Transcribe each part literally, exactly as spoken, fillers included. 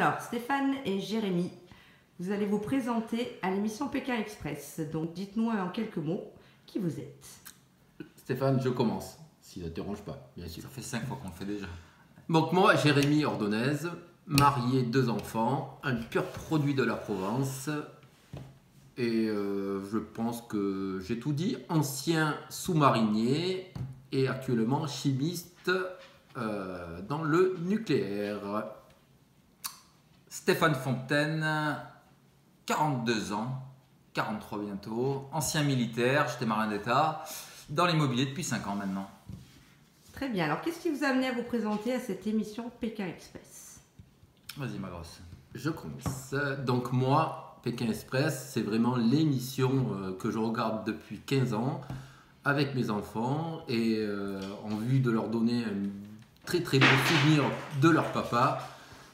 Alors, Stéphane et Jérémy, vous allez vous présenter à l'émission Pékin Express. Donc, dites-nous en quelques mots qui vous êtes. Stéphane, je commence, si ça ne te dérange pas, bien sûr. Ça fait cinq fois qu'on le fait déjà. Donc moi, Jérémy Ordonez, marié, deux enfants, un pur produit de la Provence. Et euh, je pense que j'ai tout dit. Ancien sous-marinier et actuellement chimiste euh, dans le nucléaire. Stéphane Fontaine, quarante-deux ans, quarante-trois bientôt, ancien militaire, j'étais marin d'État, dans l'immobilier depuis cinq ans maintenant. Très bien. Alors, qu'est-ce qui vous a amené à vous présenter à cette émission Pékin Express? Vas-y ma grosse. Je commence. Donc moi, Pékin Express, c'est vraiment l'émission euh, que je regarde depuis quinze ans avec mes enfants et euh, en vue de leur donner un très très beau souvenir de leur papa.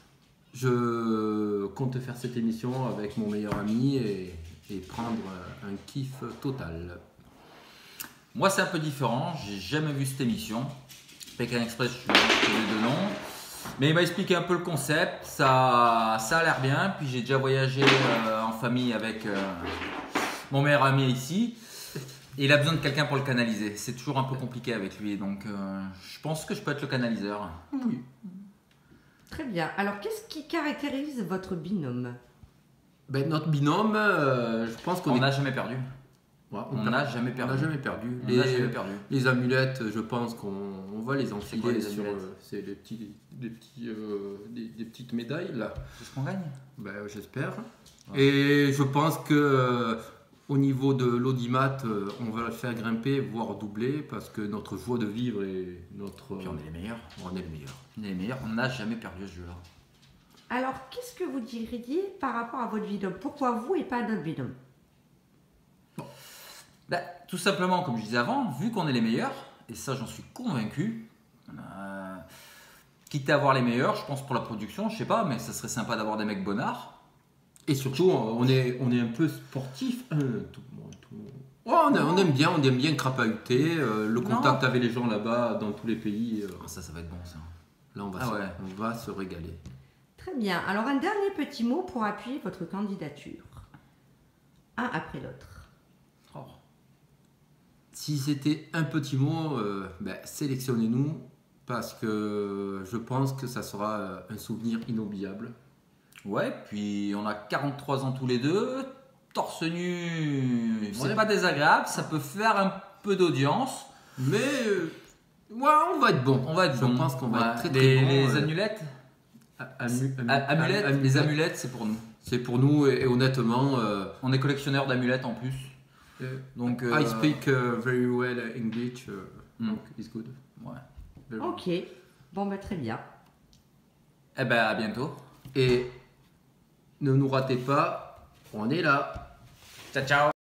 Je compte faire cette émission avec mon meilleur ami et, et prendre un kiff total. Moi c'est un peu différent, j'ai jamais vu cette émission. Pékin Express, je suis les deux noms. Mais il m'a expliqué un peu le concept, ça, ça a l'air bien. Puis j'ai déjà voyagé euh, en famille avec euh, mon meilleur ami ici. Et il a besoin de quelqu'un pour le canaliser. C'est toujours un peu compliqué avec lui. Donc euh, je pense que je peux être le canaliseur. Oui. Très bien. Alors, qu'est-ce qui caractérise votre binôme? Ben, notre binôme, euh, je pense qu'on On est... n'a jamais perdu. Ouais, On n'a jamais On perdu. n'a jamais perdu. On Les, n'a jamais perdu. les amulettes, je pense qu'on on va les quoi, enfiler les sur. amulettes euh, c'est des, petits, des, petits, euh, des, des petites médailles là. C'est ce qu'on gagne. Ben, j'espère. Ouais. Et je pense que euh, au niveau de l'audimat, euh, on va le faire grimper, voire doubler, parce que notre joie de vivre et notre. Puis on est les meilleurs. On est le meilleur. On est les meilleurs. On n'a jamais perdu ce jeu-là. Alors, qu'est-ce que vous diriez par rapport à votre binôme? Pourquoi vous et pas notre binôme? Ben, tout simplement, comme je disais avant, vu qu'on est les meilleurs, et ça j'en suis convaincu, euh, quitte à avoir les meilleurs, je pense pour la production, je sais pas, mais ça serait sympa d'avoir des mecs bonnards. Et surtout, on est, on est un peu sportif. hein, tout le monde- tout le monde. Ouais, on, a- on aime bien, on aime bien crapahuter, euh, le contact Non. avec les gens là-bas, dans tous les pays. euh, Ah, ça, ça va être bon ça. là, on va, Ah se, ouais. on va se régaler. Très bien. Alors, un dernier petit mot pour appuyer votre candidature. Un après l'autre. Oh. Si c'était un petit mot, euh, ben, sélectionnez-nous parce que je pense que ça sera euh, un souvenir inoubliable. Ouais, puis on a quarante-trois ans tous les deux, torse nu, c'est Ouais. pas désagréable, ça peut faire un peu d'audience. Mais euh, ouais, on va être bon. On va être je bon. pense qu'on va Ouais. être très très les, bon. Les euh, amulettes, amu- amu- A- amulettes, am- les amulettes, c'est pour nous. C'est pour nous et, et honnêtement. euh, On est collectionneurs d'amulettes en plus. Donc, euh, I speak uh, very well English, uh, Mm. donc it's good. Ouais. Very Ok. Bon, bah, très bien. Eh ben à bientôt. Et ne nous ratez pas, on est là. Ciao ciao.